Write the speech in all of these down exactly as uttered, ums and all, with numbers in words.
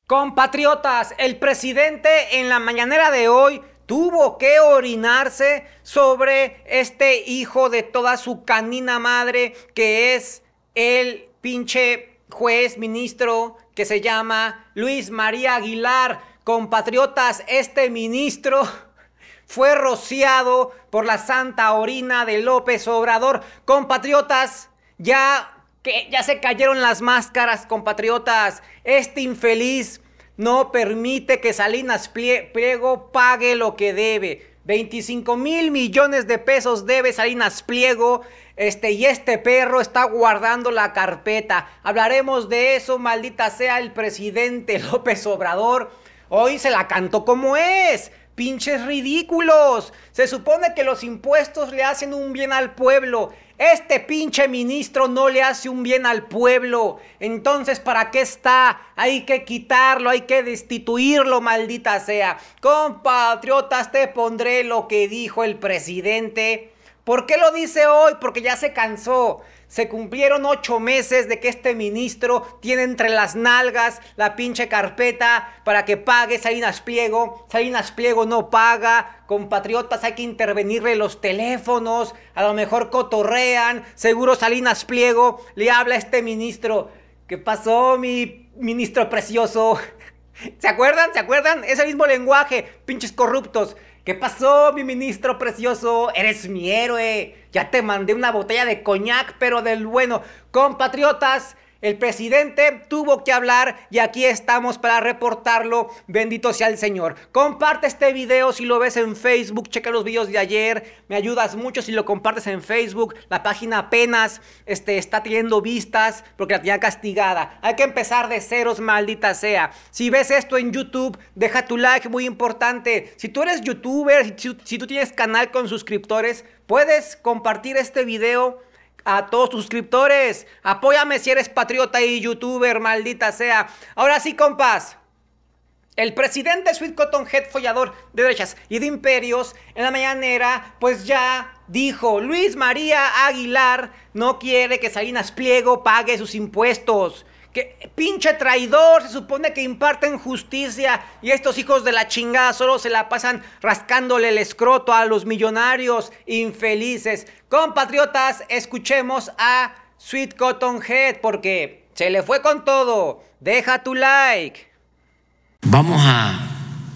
Compatriotas, el presidente en la mañanera de hoy tuvo que orinarse sobre este hijo de toda su canina madre, que es el pinche juez ministro que se llama Luis María Aguilar. Compatriotas, este ministro fue rociado por la santa orina de López Obrador. Compatriotas, ya que ya se cayeron las máscaras, compatriotas. Este infeliz no permite que Salinas Pliego pague lo que debe. veinticinco mil millones de pesos debe Salinas Pliego. Este, y este perro está guardando la carpeta. Hablaremos de eso, maldita sea el presidente López Obrador. Hoy se la cantó como es. Pinches ridículos. Se supone que los impuestos le hacen un bien al pueblo. Este pinche ministro no le hace un bien al pueblo. Entonces, ¿para qué está? Hay que quitarlo, hay que destituirlo, maldita sea. Compatriotas, te pondré lo que dijo el presidente. ¿Por qué lo dice hoy? Porque ya se cansó. Se cumplieron ocho meses de que este ministro tiene entre las nalgas la pinche carpeta para que pague Salinas Pliego. Salinas Pliego no paga. Compatriotas, hay que intervenirle los teléfonos. A lo mejor cotorrean. Seguro Salinas Pliego le habla a este ministro. ¿Qué pasó, mi ministro precioso? ¿Se acuerdan? ¿Se acuerdan? Ese mismo lenguaje. Pinches corruptos. ¿Qué pasó, mi ministro precioso? Eres mi héroe. Ya te mandé una botella de coñac, pero del bueno. Compatriotas, el presidente tuvo que hablar y aquí estamos para reportarlo. Bendito sea el Señor. Comparte este video si lo ves en Facebook. Checa los videos de ayer. Me ayudas mucho si lo compartes en Facebook. La página apenas este, está teniendo vistas porque la tenía castigada. Hay que empezar de ceros, maldita sea. Si ves esto en YouTube, deja tu like, muy importante. Si tú eres youtuber, si, si tú tienes canal con suscriptores, puedes compartir este video a todos tus suscriptores. Apóyame si eres patriota y youtuber, maldita sea. Ahora sí, compas. El presidente Sweet Cotton Head, follador de derechas y de imperios, en la mañanera, pues ya dijo: Luis María Aguilar no quiere que Salinas Pliego pague sus impuestos. Que pinche traidor, se supone que imparten justicia y estos hijos de la chingada solo se la pasan rascándole el escroto a los millonarios infelices. Compatriotas, escuchemos a Sweet Cotton Head porque se le fue con todo. Deja tu like. Vamos a,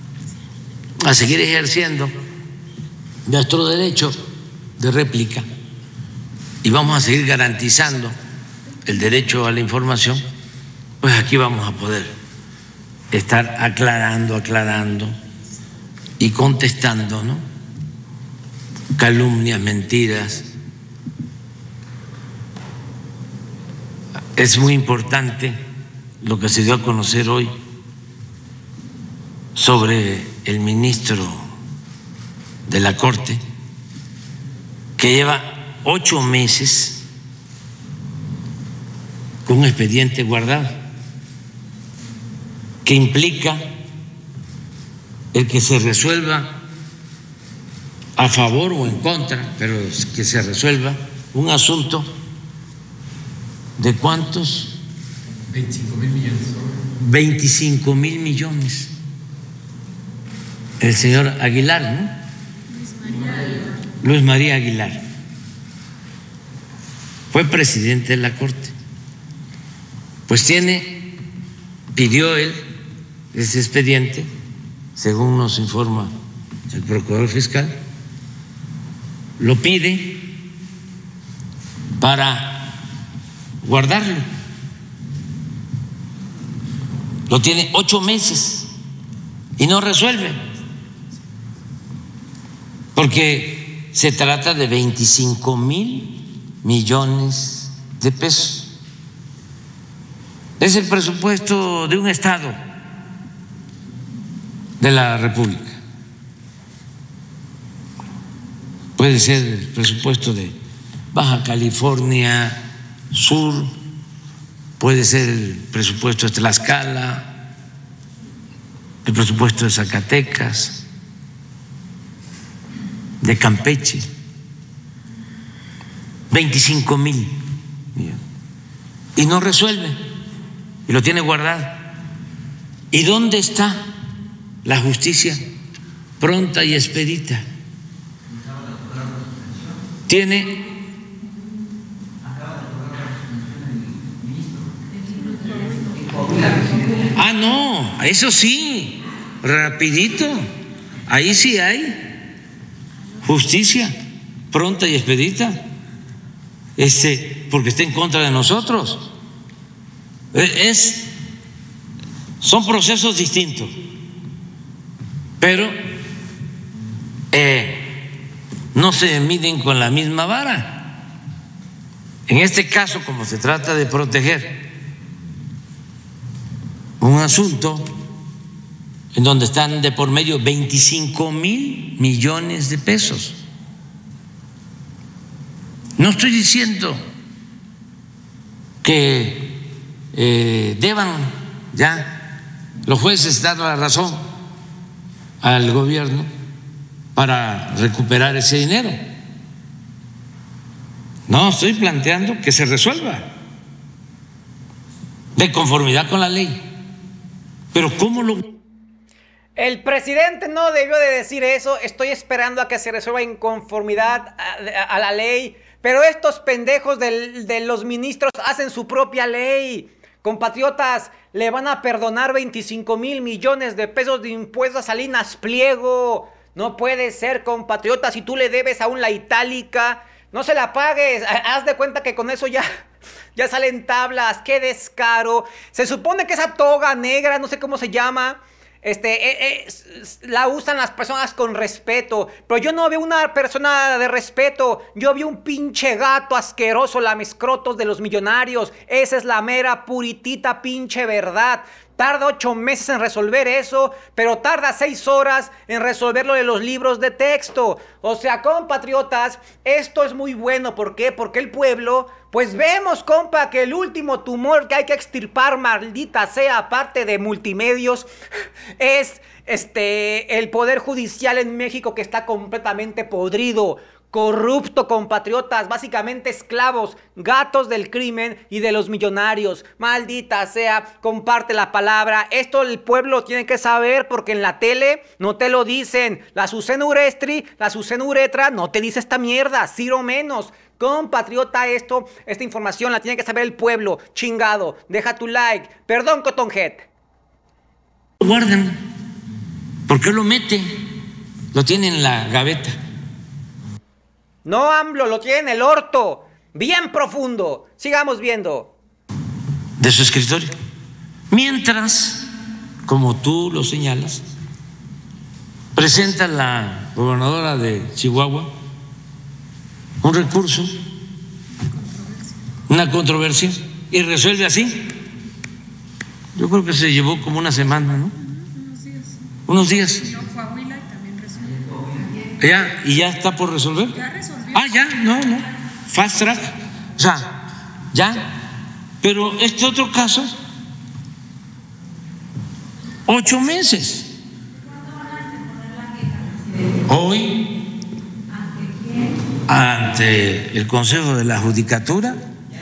a seguir ejerciendo nuestro derecho de réplica y vamos a seguir garantizando el derecho a la información. Pues aquí vamos a poder estar aclarando, aclarando y contestando, ¿no? Calumnias, mentiras. Es muy importante lo que se dio a conocer hoy sobre el ministro de la Corte, que lleva ocho meses con un expediente guardado, que implica el que se resuelva a favor o en contra, pero que se resuelva un asunto de ¿cuántos? veinticinco mil millones. veinticinco mil millones. El señor Aguilar, ¿no? Luis María Aguilar. Luis María Aguilar fue presidente de la Corte. Pues tiene, pidió él ese expediente, según nos informa el procurador fiscal, lo pide para guardarlo. Lo tiene ocho meses y no resuelve, porque se trata de veinticinco mil millones de pesos. Es el presupuesto de un estado de la República. Puede ser el presupuesto de Baja California Sur, puede ser el presupuesto de Tlaxcala, el presupuesto de Zacatecas, de Campeche, veinticinco mil millones. Y no resuelve, y lo tiene guardado. ¿Y dónde está la justicia pronta y expedita? Tiene ah no, eso sí, rapidito, ahí sí hay justicia pronta y expedita, este, porque está en contra de nosotros. Es, son procesos distintos, pero eh, no se miden con la misma vara. En este caso, como se trata de proteger un asunto en donde están de por medio veinticinco mil millones de pesos. No estoy diciendo que eh, deban ya los jueces dar la razón al gobierno para recuperar ese dinero. No, estoy planteando que se resuelva de conformidad con la ley. Pero ¿cómo lo...? El presidente no debió de decir eso. Estoy esperando a que se resuelva en conformidad a, a, a la ley. Pero estos pendejos del, de los ministros hacen su propia ley. Compatriotas, le van a perdonar veinticinco mil millones de pesos de impuestos a Salinas Pliego. No puede ser, compatriotas. Si tú le debes aún la itálica, no se la pagues. Haz de cuenta que con eso ya... ya salen tablas. ¡Qué descaro! Se supone que esa toga negra, no sé cómo se llama, este, eh, eh, la usan las personas con respeto. Pero yo no veo una persona de respeto. Yo vi un pinche gato asqueroso, lamescrotos de los millonarios. Esa es la mera puritita pinche verdad. Tarda ocho meses en resolver eso, pero tarda seis horas en resolver lo de los libros de texto. O sea, compatriotas, esto es muy bueno. ¿Por qué? Porque el pueblo, pues vemos, compa, que el último tumor que hay que extirpar, maldita sea, aparte de multimedios, es este, el poder judicial en México, que está completamente podrido. Corrupto, compatriotas, básicamente esclavos, gatos del crimen y de los millonarios. Maldita sea, comparte la palabra. Esto el pueblo tiene que saber, porque en la tele no te lo dicen. La Azucena Urestri, la Azucena Uretra no te dice esta mierda, ciro menos. Compatriota, esto, esta información la tiene que saber el pueblo. Chingado, deja tu like. Perdón, Cotonhead. Lo guardan. ¿Por qué lo mete? Lo tiene en la gaveta. No, AMLO, lo tiene en el orto, bien profundo. Sigamos viendo. De su escritorio. Mientras, como tú lo señalas, presenta la gobernadora de Chihuahua un recurso, una controversia, y resuelve así. Yo creo que se llevó como una semana, ¿no? Unos días. Unos días. No, Coahuila y también resolvió. Ya, ¿y ya está por resolver? Ya resolvió. Ah, ya, no, no. Fast track. O sea, ya. Pero este otro caso, ocho meses. Hoy, ante el Consejo de la Judicatura.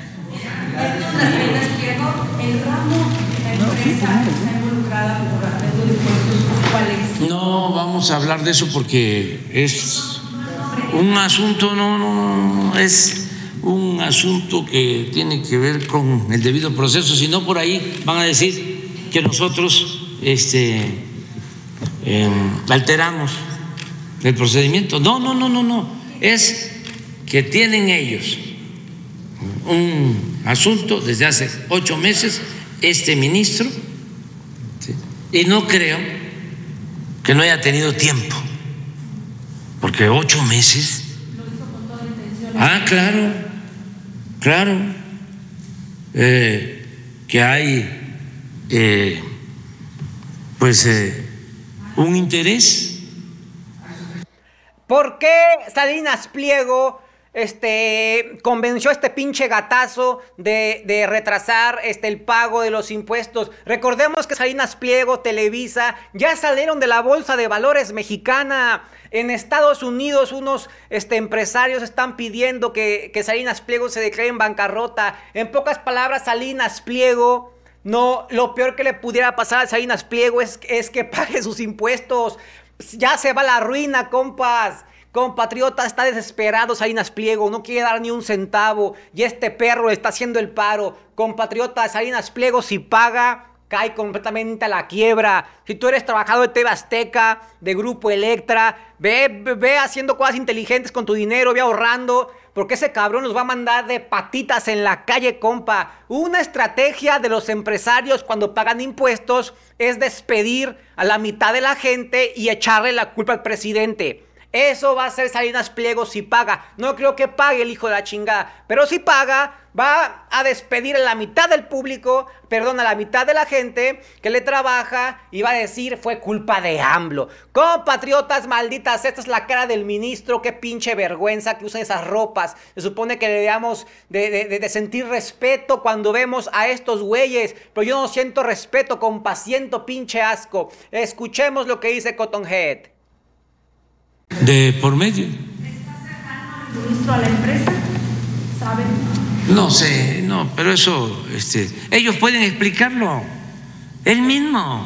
No vamos a hablar de eso porque es un asunto, no, no, no, es un asunto que tiene que ver con el debido proceso. Si no, por ahí van a decir que nosotros este, eh, alteramos el procedimiento. No, no, no, no, no. Es que tienen ellos un asunto desde hace ocho meses, este ministro, ¿sí? Y no creo que no haya tenido tiempo, porque ocho meses. Ah, claro, claro, eh, que hay eh, pues eh, un interés. ¿Por qué Salinas Pliego este, convenció a este pinche gatazo de, de retrasar este, el pago de los impuestos? Recordemos que Salinas Pliego, Televisa, ya salieron de la Bolsa de Valores mexicana. En Estados Unidos unos este, empresarios están pidiendo que, que Salinas Pliego se declare en bancarrota. En pocas palabras, Salinas Pliego No, lo peor que le pudiera pasar a Salinas Pliego es, es que pague sus impuestos. Ya se va a la ruina, compas. Compatriota, está desesperado Salinas Pliego, no quiere dar ni un centavo y este perro le está haciendo el paro. Compatriota, Salinas Pliego, si paga, cae completamente a la quiebra. Si tú eres trabajador de T V Azteca, de Grupo Electra, ve, ve, ve haciendo cosas inteligentes con tu dinero, ve ahorrando, porque ese cabrón nos va a mandar de patitas en la calle, compa. Una estrategia de los empresarios cuando pagan impuestos es despedir a la mitad de la gente y echarle la culpa al presidente. Eso va a ser Salinas Pliego si paga. No creo que pague el hijo de la chingada, pero si paga, va a despedir a la mitad del público, perdón, a la mitad de la gente que le trabaja y va a decir fue culpa de AMLO. Compatriotas malditas, esta es la cara del ministro, qué pinche vergüenza que usa esas ropas. Se supone que le debemos de, de, de sentir respeto cuando vemos a estos güeyes, pero yo no siento respeto, compa, siento pinche asco. Escuchemos lo que dice Cottonhead. De por medio. ¿Está cercano el ministro a la empresa? ¿Saben? No sé, no, pero eso, este, ellos pueden explicarlo. Él mismo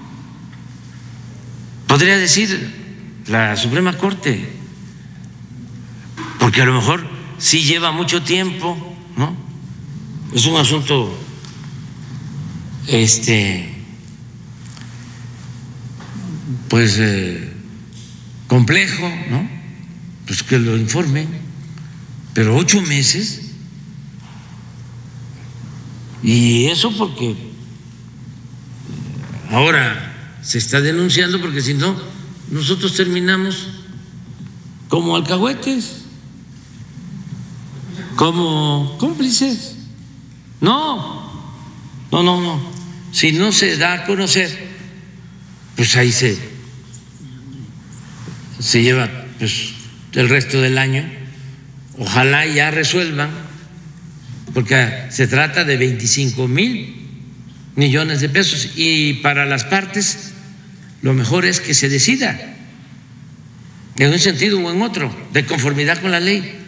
podría decir la Suprema Corte, porque a lo mejor sí lleva mucho tiempo, ¿no? Es un asunto, este, pues. Eh, complejo, ¿no? Pues que lo informen, pero ocho meses, y eso porque ahora se está denunciando, porque si no, nosotros terminamos como alcahuetes, como cómplices. No, no, no, no. Si no se da a conocer, pues ahí se se lleva pues el resto del año. Ojalá ya resuelvan, porque se trata de veinticinco mil millones de pesos y para las partes lo mejor es que se decida en un sentido o en otro, de conformidad con la ley,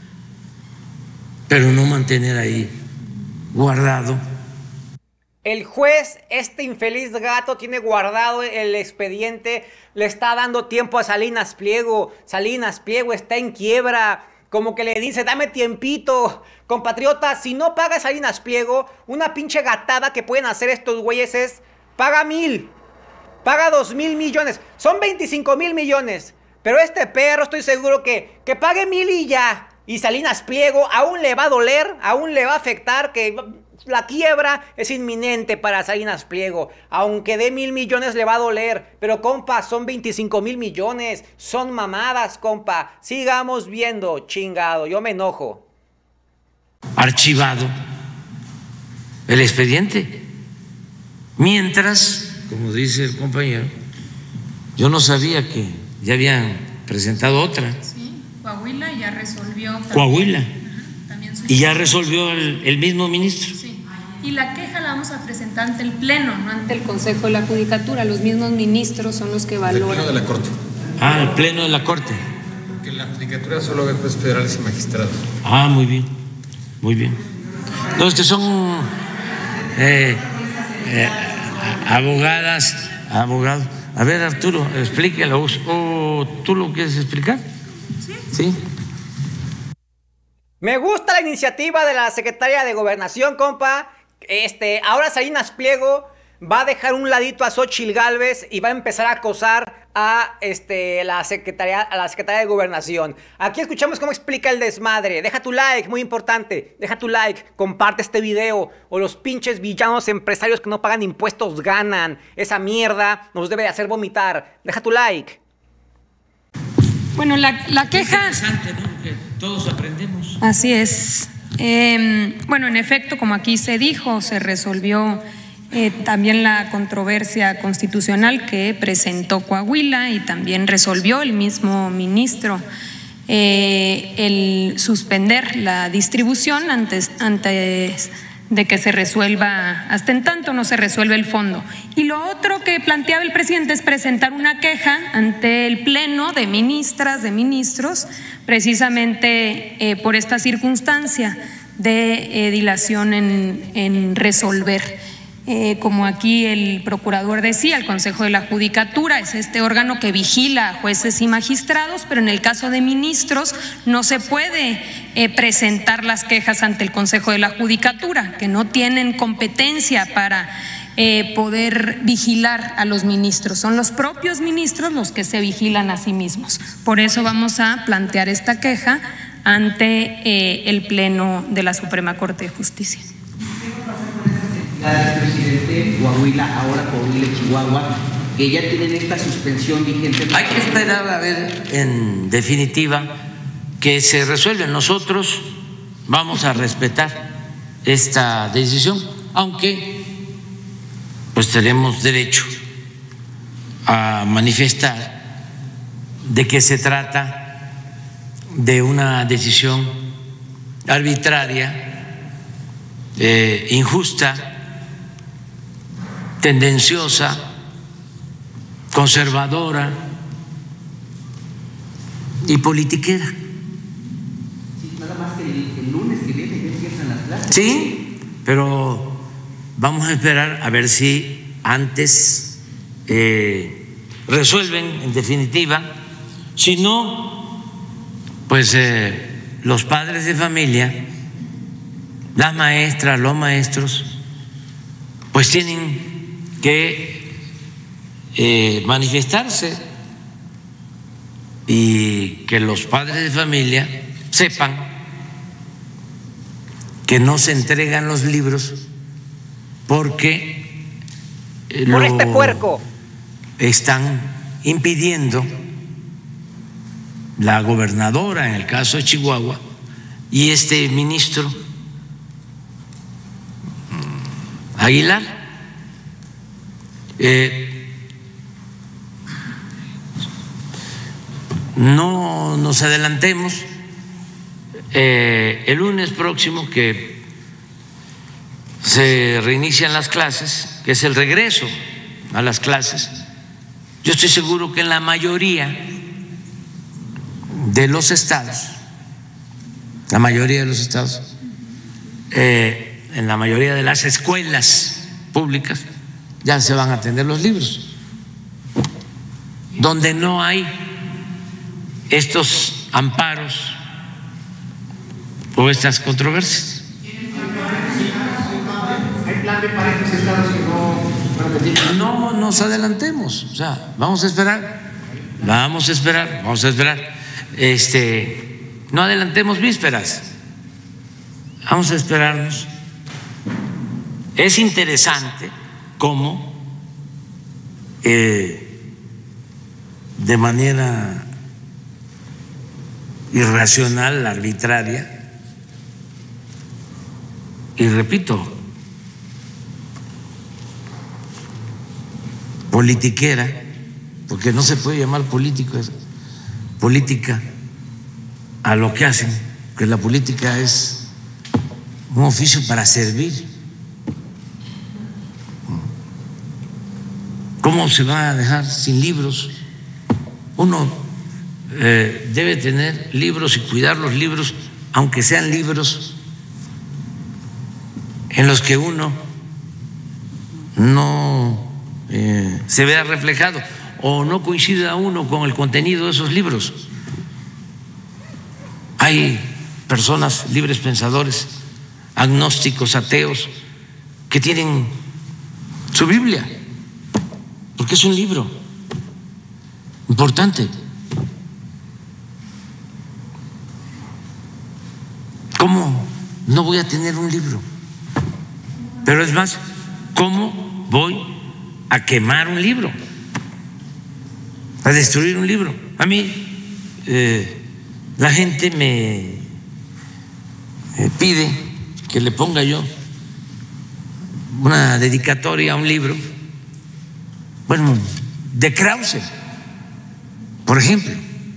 pero no mantener ahí guardado. El juez, este infeliz gato, tiene guardado el expediente, le está dando tiempo a Salinas Pliego. Salinas Pliego está en quiebra, como que le dice, dame tiempito. Compatriota, si no paga Salinas Pliego, una pinche gatada que pueden hacer estos güeyes es, paga mil, paga dos mil millones, son veinticinco mil millones. Pero este perro estoy seguro que, que pague mil y ya. Y Salinas Pliego aún le va a doler, aún le va a afectar, que la quiebra es inminente para Salinas Pliego. Aunque dé mil millones le va a doler. Pero compa, son veinticinco mil millones. Son mamadas, compa. Sigamos viendo, chingado. Yo me enojo. Archivado el expediente. Mientras, como dice el compañero, yo no sabía que ya habían presentado otra. Sí, Coahuila ya resolvió. También. Coahuila. Ajá, también y ya resolvió el, el mismo ministro. Sí. Y la queja la vamos a presentar ante el Pleno, no ante el Consejo de la Judicatura. Los mismos ministros son los que valoran. El Pleno de la Corte. Ah, el Pleno de la Corte. Porque la Judicatura solo ve jueces federales y magistrados. Ah, muy bien, muy bien. Los que son eh, eh, abogadas, abogados. A ver, Arturo, explíquelo. ¿O tú lo quieres explicar? Sí. ¿Sí? Me gusta la iniciativa de la secretaria de Gobernación, compa. Este, ahora Salinas Pliego va a dejar un ladito a Xóchitl Gálvez y va a empezar a acosar a, este, la secretaria, a la secretaria de Gobernación. Aquí escuchamos cómo explica el desmadre. Deja tu like, muy importante. Deja tu like, comparte este video. O los pinches villanos empresarios que no pagan impuestos ganan. Esa mierda nos debe de hacer vomitar. Deja tu like. Bueno, la, la queja... Es interesante, ¿no? Que todos aprendemos. Así es. Eh, bueno, en efecto, como aquí se dijo, se resolvió eh, también la controversia constitucional que presentó Coahuila y también resolvió el mismo ministro eh, el suspender la distribución antes, antes de que se resuelva, hasta en tanto no se resuelve el fondo. Y lo otro que planteaba el presidente es presentar una queja ante el Pleno de ministras, de ministros, precisamente eh, por esta circunstancia de eh, dilación en, en resolver. Eh, como aquí el procurador decía, el Consejo de la Judicatura es este órgano que vigila a jueces y magistrados, pero en el caso de ministros no se puede eh, presentar las quejas ante el Consejo de la Judicatura, que no tienen competencia para eh, poder vigilar a los ministros. Son los propios ministros los que se vigilan a sí mismos. Por eso vamos a plantear esta queja ante eh, el Pleno de la Suprema Corte de Justicia. Presidente, Coahuila, ahora Coahuila y Chihuahua, que ya tienen esta suspensión vigente. Hay que esperar a ver, en definitiva, que se resuelve. Nosotros vamos a respetar esta decisión, aunque pues tenemos derecho a manifestar de que se trata de una decisión arbitraria, eh, injusta, tendenciosa, conservadora y politiquera. Sí, nada más que el, el lunes que viene ya empiezan las clases. Sí, pero vamos a esperar a ver si antes eh, resuelven en definitiva. Si no, pues eh, los padres de familia, las maestras, los maestros, pues tienen que eh, manifestarse y que los padres de familia sepan que no se entregan los libros porque por lo este puerco están impidiendo la gobernadora en el caso de Chihuahua y este ministro Aguilar. Eh, no nos adelantemos. Eh, el lunes próximo que se reinician las clases, que es el regreso a las clases, yo estoy seguro que en la mayoría de los estados, la mayoría de los estados, eh, en la mayoría de las escuelas públicas, ya se van a atender los libros. Donde no hay estos amparos o estas controversias. ¿Hay plan B para estos estados que no, no nos adelantemos? O sea, vamos a esperar, vamos a esperar, vamos a esperar. Este, no adelantemos vísperas, vamos a esperarnos. Es interesante cómo eh, de manera irracional, arbitraria, y repito, politiquera, porque no se puede llamar político, es política a lo que hacen, que la política es un oficio para servir. ¿Cómo se va a dejar sin libros? Uno eh, debe tener libros y cuidar los libros, aunque sean libros en los que uno no eh, se vea reflejado o no coincida uno con el contenido de esos libros. Hay personas libres pensadores, agnósticos, ateos, que tienen su Biblia, porque es un libro importante. ¿Cómo no voy a tener un libro? Pero es más, ¿cómo voy a quemar un libro? A destruir un libro. A mí eh, la gente me eh, pide que le ponga yo una dedicatoria a un libro, bueno, de Krause, por ejemplo,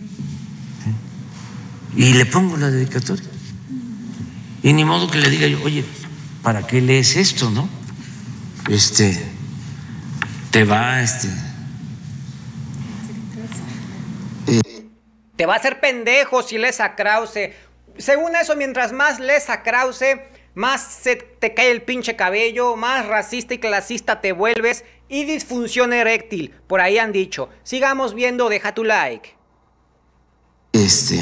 y le pongo la dedicatoria. Y ni modo que le diga yo, oye, ¿para qué lees esto, no? Este, te va, este. Eh. Te va a hacer pendejo si lees a Krause. Según eso, mientras más lees a Krause, más se te cae el pinche cabello, más racista y clasista te vuelves y disfunción eréctil. Por ahí han dicho. Sigamos viendo, deja tu like. Este...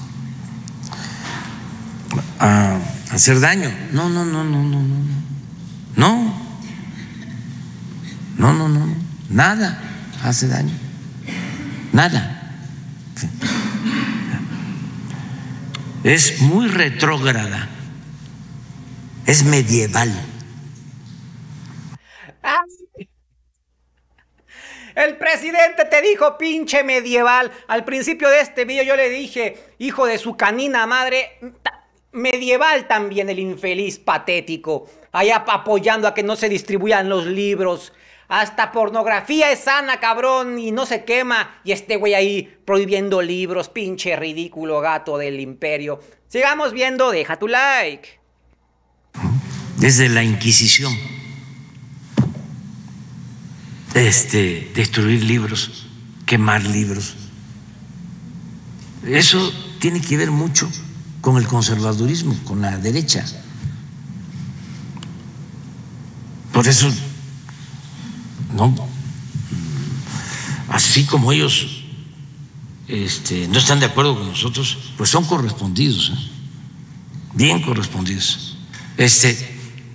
a hacer daño. No, no, no, no, no, no. No. No, no, no, no. Nada hace daño. Nada. Sí. Es muy retrógrada. Es medieval. Ah. El presidente te dijo pinche medieval. Al principio de este video yo le dije, hijo de su canina madre, medieval también el infeliz patético. Allá apoyando a que no se distribuyan los libros. Hasta pornografía es sana, cabrón, y no se quema. Y este güey ahí prohibiendo libros, pinche ridículo gato del imperio. Sigamos viendo, deja tu like. Desde la Inquisición, este, destruir libros, quemar libros. Eso tiene que ver mucho con el conservadurismo, con la derecha. Por eso, no, así como ellos este, no están de acuerdo con nosotros, pues son correspondidos, ¿eh? Bien correspondidos. Este,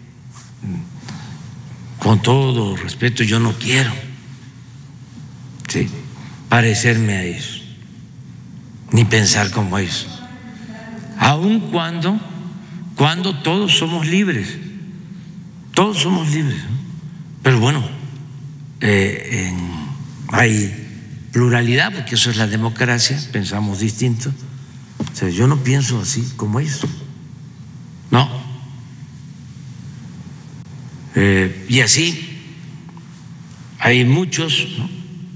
con todo respeto, yo no quiero, ¿sí?, parecerme a ellos, ni pensar como ellos, aun cuando, cuando todos somos libres, todos somos libres, ¿no? Pero bueno, eh, en, hay pluralidad, porque eso es la democracia, pensamos distinto. O sea, yo no pienso así como ellos, no. Eh, y así hay muchos, ¿no?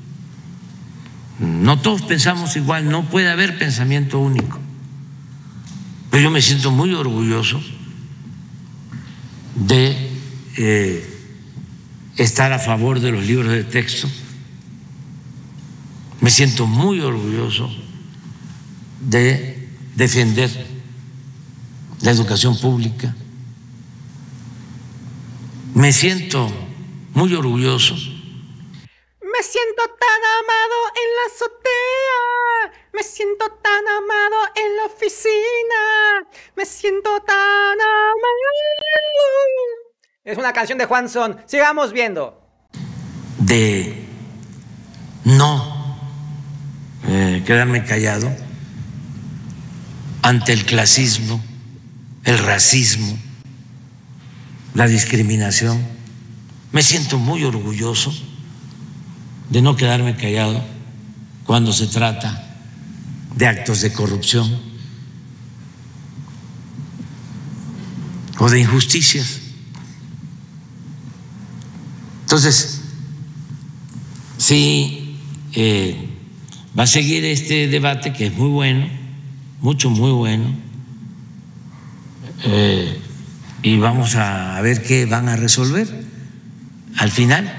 No todos pensamos igual, no puede haber pensamiento único. Pero yo me siento muy orgulloso de eh, estar a favor de los libros de texto. Me siento muy orgulloso de defender la educación pública. Me siento muy orgulloso. Me siento tan amado en la azotea. Me siento tan amado en la oficina. Me siento tan amado. Es una canción de Juan Son. Sigamos viendo. De no eh, quedarme callado ante el clasismo, el racismo, la discriminación. Me siento muy orgulloso de no quedarme callado cuando se trata de actos de corrupción o de injusticias. Entonces, sí, eh, va a seguir este debate que es muy bueno, mucho, muy bueno, eh, y vamos a ver qué van a resolver al final.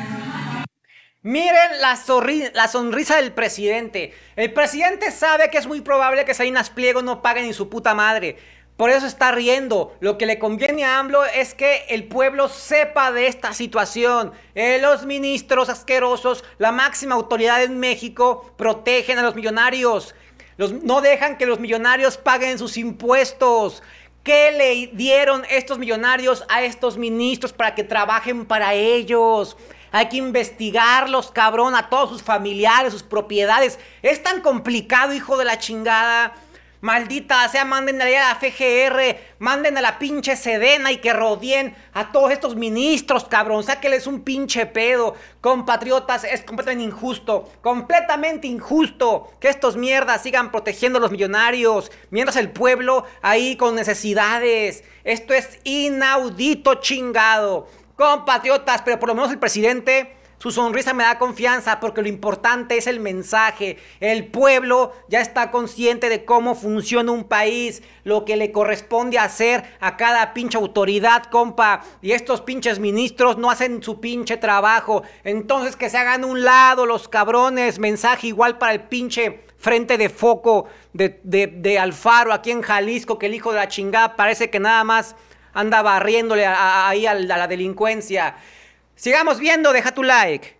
Miren la, la sonrisa del presidente. El presidente sabe que es muy probable que Salinas Pliego no pague ni su puta madre. Por eso está riendo. Lo que le conviene a AMLO es que el pueblo sepa de esta situación. Eh, los ministros asquerosos, la máxima autoridad en México, protegen a los millonarios. Los, no dejan que los millonarios paguen sus impuestos. ¿Qué le dieron estos millonarios a estos ministros para que trabajen para ellos? Hay que investigarlos, cabrón, a todos sus familiares, sus propiedades. Es tan complicado, hijo de la chingada. Maldita sea, manden a la F G R, manden a la pinche Sedena y que rodeen a todos estos ministros, cabrón. Sáqueles un pinche pedo. Compatriotas, es completamente injusto, completamente injusto que estos mierdas sigan protegiendo a los millonarios, mientras el pueblo ahí con necesidades. Esto es inaudito, chingado. Compatriotas, pero por lo menos el presidente, su sonrisa me da confianza porque lo importante es el mensaje. El pueblo ya está consciente de cómo funciona un país, lo que le corresponde hacer a cada pinche autoridad, compa. Y estos pinches ministros no hacen su pinche trabajo. Entonces que se hagan a un lado los cabrones. Mensaje igual para el pinche frente de foco de, de, de Alfaro aquí en Jalisco, que el hijo de la chingada parece que nada más anda barriéndole a, a, ahí a la, a la delincuencia. Sigamos viendo, deja tu like.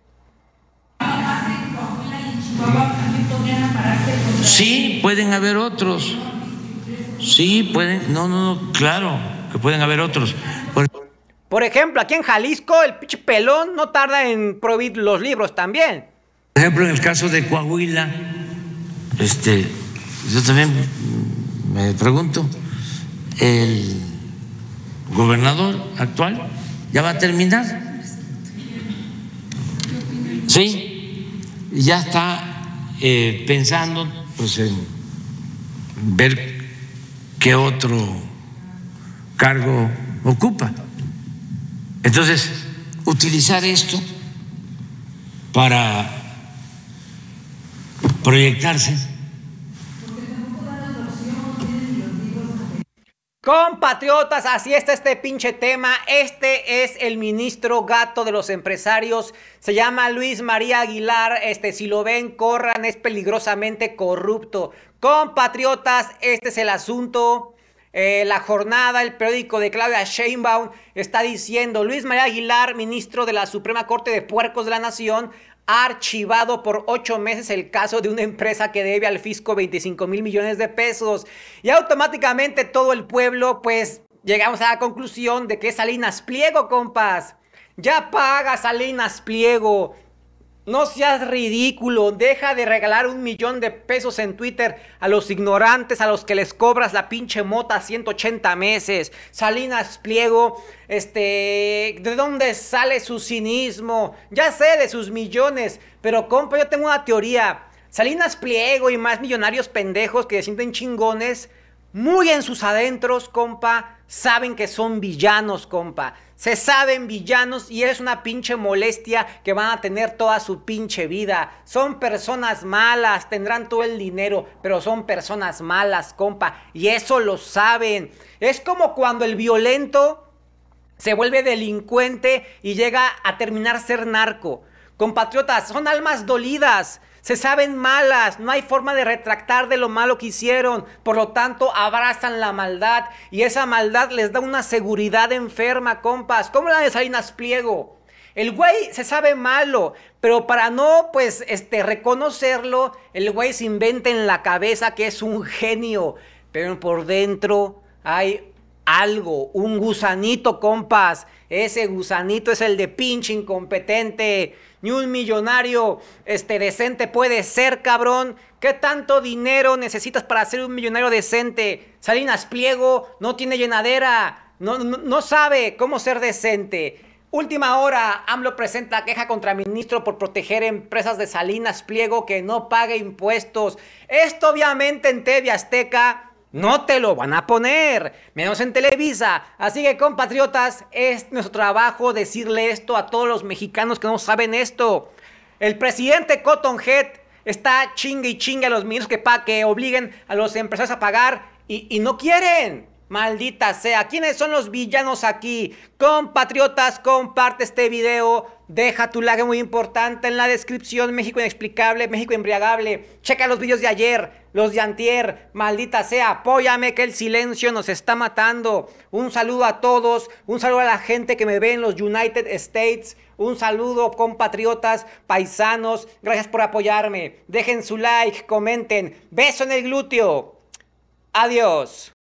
Sí, pueden haber otros. Sí, pueden, no, no, no, claro que pueden haber otros. Por, Por ejemplo, aquí en Jalisco, el pinche pelón no tarda en prohibir los libros también. Por ejemplo, en el caso de Coahuila, este, yo también me pregunto, el gobernador actual ya va a terminar. Sí, ya está eh, pensando pues en ver qué otro cargo ocupa. Entonces, utilizar esto para proyectarse. Compatriotas, así está este pinche tema. Este es el ministro gato de los empresarios. Se llama Luis María Aguilar. Este, si lo ven, corran, es peligrosamente corrupto. Compatriotas, este es el asunto. Eh, la Jornada, el periódico de Claudia Sheinbaum, está diciendo: Luis María Aguilar, ministro de la Suprema Corte de Puercos de la Nación, ha archivado por ocho meses el caso de una empresa que debe al fisco veinticinco mil millones de pesos. Y automáticamente todo el pueblo, pues, llegamos a la conclusión de que es Salinas Pliego, compas. Ya paga, Salinas Pliego. No seas ridículo, deja de regalar un millón de pesos en Twitter a los ignorantes, a los que les cobras la pinche mota a ciento ochenta meses. Salinas Pliego, este, ¿de dónde sale su cinismo? Ya sé de sus millones, pero compa, yo tengo una teoría. Salinas Pliego y más millonarios pendejos que se sienten chingones, muy en sus adentros, compa, saben que son villanos, compa. Se saben villanos y es una pinche molestia que van a tener toda su pinche vida. Son personas malas, tendrán todo el dinero, pero son personas malas, compa. Y eso lo saben. Es como cuando el violento se vuelve delincuente y llega a terminar ser narco. Compatriotas, son almas dolidas. Se saben malas, no hay forma de retractar de lo malo que hicieron, por lo tanto abrazan la maldad y esa maldad les da una seguridad enferma, compas, como la de Salinas Pliego. El güey se sabe malo, pero para no, pues, este, reconocerlo, el güey se inventa en la cabeza que es un genio, pero por dentro hay algo, un gusanito, compas. Ese gusanito es el de pinche incompetente. Ni un millonario este, decente puede ser, cabrón. ¿Qué tanto dinero necesitas para ser un millonario decente? Salinas Pliego no tiene llenadera. No, no, no sabe cómo ser decente. Última hora, AMLO presenta queja contra ministro por proteger empresas de Salinas Pliego que no pague impuestos. Esto obviamente en T V Azteca no te lo van a poner, menos en Televisa. Así que, compatriotas, es nuestro trabajo decirle esto a todos los mexicanos que no saben esto. El presidente Cotton Head está chingue y chingue a los ministros que, pa que obliguen a los empresarios a pagar y, y no quieren. Maldita sea, ¿quiénes son los villanos aquí? Compatriotas, comparte este video, deja tu like muy importante en la descripción. México Inexplicable, México Embriagable. Checa los videos de ayer, los de antier. Maldita sea, apóyame que el silencio nos está matando. Un saludo a todos, un saludo a la gente que me ve en los United States. Un saludo, compatriotas, paisanos, gracias por apoyarme. Dejen su like, comenten, beso en el glúteo. Adiós.